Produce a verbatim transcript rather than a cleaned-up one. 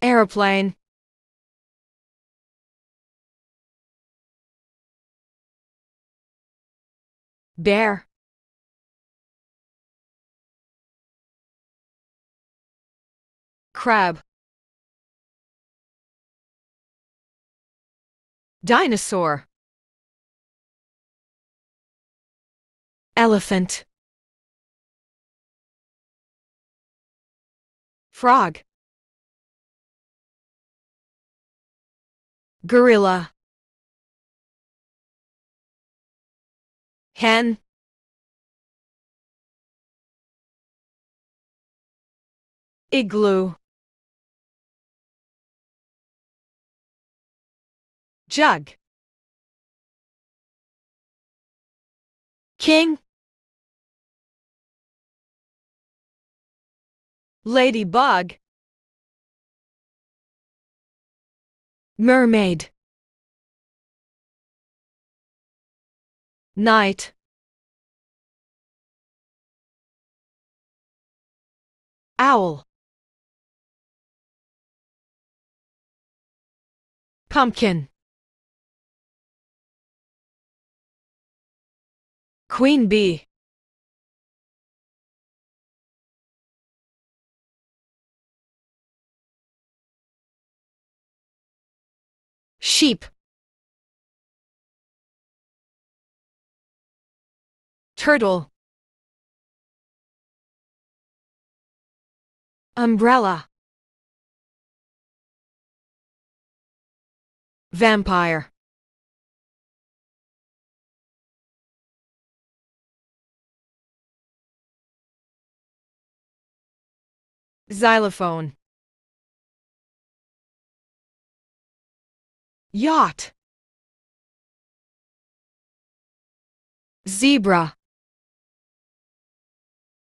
Aeroplane. Bear. Crab. Dinosaur. Elephant. Frog. Gorilla. Hen. Igloo. Jug. King. Ladybug. Mermaid. Knight. Owl. Pumpkin. Queen bee. Sheep. Turtle. Umbrella. Vampire. Xylophone. Yacht. Zebra.